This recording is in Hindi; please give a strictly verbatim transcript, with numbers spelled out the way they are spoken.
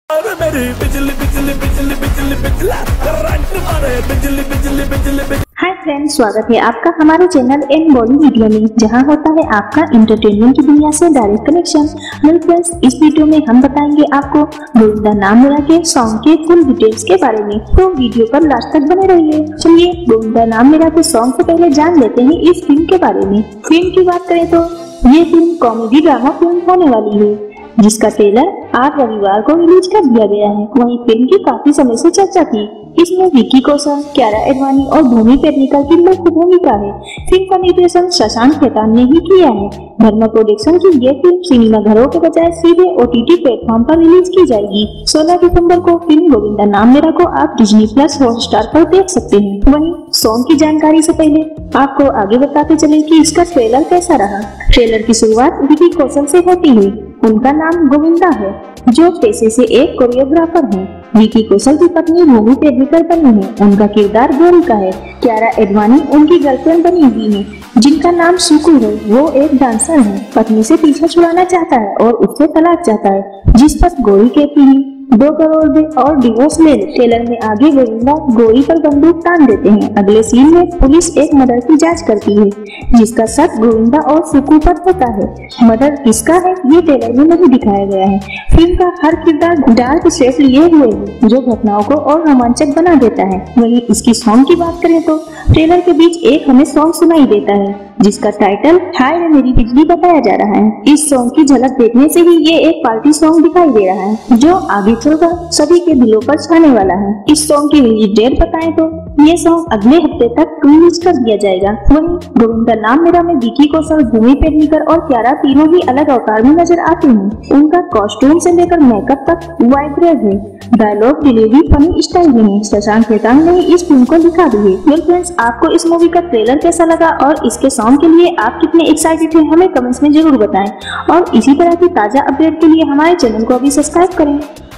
मेरी बिजली बिजली बिजली बिजली बिजला करंट मारे बिजली बिजली बिजली बिजली। हाय फ्रेंड्स, स्वागत है आपका हमारे चैनल एन बॉली वीडियो में, जहां होता है आपका एंटरटेनमेंट की दुनिया से डायरेक्ट कनेक्शन। वेल फ्रेंड्स, इस वीडियो में हम बताएंगे आपको गोविंदा नाम मेरा के सॉन्ग के फुल डिटेल्स के बारे में, तो वीडियो पर लास्ट तक बने रहिए। चलिए गोविंदा नाम मेरा के सॉन्ग से पहले जान लेते हैं इस फिल्म के बारे में। फिल्म की बात करें तो ये फिल्म कॉमेडी ड्रामा फिल्म होने वाली है, जिसका ट्रेलर आठ रविवार को रिलीज कर दिया गया है। वहीं फिल्म की काफी समय से चर्चा थी। इसमें विकी कौशल, कियारा एडवाणी और भूमि पेडनेकर की मुख्य भूमिका है। फिल्म का निर्देशन शशांक खेतान ने ही किया है। धर्मा प्रोडक्शन की ये फिल्म सिनेमा घरों के बजाय सीधे ओटीटी प्लेटफॉर्म पर रिलीज की जाएगी। सोलह दिसंबर को फिल्म गोविंदा नाम मेरा को आप डिज्नी प्लस हॉटस्टार पर देख सकते हैं। वहीं सॉन्ग की जानकारी से पहले आपको आगे बताते चले कि इसका ट्रेलर कैसा रहा। ट्रेलर की शुरुआत विकी कौशल से होती है। उनका नाम गोविंदा है, जो पेशे से एक कोरियोग्राफर हैं। विकी कौशल की पत्नी भूमि पेडनेकर बनी है। उनका किरदार गोरी का है। कियारा एडवाणी उनकी गर्लफ्रेंड बनी हुई है, जिनका नाम सुकू है। वो एक डांसर है, पत्नी से पीछा छुड़ाना चाहता है और उससे तलाक चाहता है, जिस पर गोरी कहती है दो करोड़ दे और डिवोर्स ले ले। ट्रेलर में आगे गोविंदा गोरी पर बंदूक तान देते हैं। अगले सीन में पुलिस एक मर्डर की जांच करती है, जिसका शक गोविंदा और सुकू पर होता है। मर्डर किसका है ये ट्रेलर में नहीं दिखाया गया है। फिल्म का हर किरदार डार्क शेड लिए हुए है, जो घटनाओं को और रोमांचक बना देता है। वहीं इसकी सॉन्ग की बात करें तो ट्रेलर के बीच एक हमें सॉन्ग सुनाई देता है, जिसका टाइटल हाय रे मेरी बिजली बताया जा रहा है। इस सॉन्ग की झलक देखने से ही ये एक पार्टी सॉन्ग दिखाई दे रहा है, जो आगे चलकर सभी के दिलों पर छाने वाला है। इस सॉन्ग की रिलीज डेट बताएं तो ये सॉन्ग अगले हफ्ते तक रिलीज कर दिया जाएगा। वहीं गोविंदा नाम मेरा में विकी कौशल, भूमि पेडनेकर और कियारा तीनों ही अलग अवतार में नजर आते हैं। उनका कॉस्ट्यूम से लेकर मेकअप तक वाइब्रेंट है। डायलॉग डिलीवरी फनी स्टाइल में है। शशांक खेतान ने इस फिल्म को लिखा भी है। वेल फ्रेंड्स, आपको इस मूवी का ट्रेलर कैसा लगा और इसके सॉन्ग के लिए आप कितने एक्साइटेड हैं, हमें कमेंट्स में जरूर बताएं। और इसी तरह की ताजा अपडेट के लिए हमारे चैनल को अभी सब्सक्राइब करें।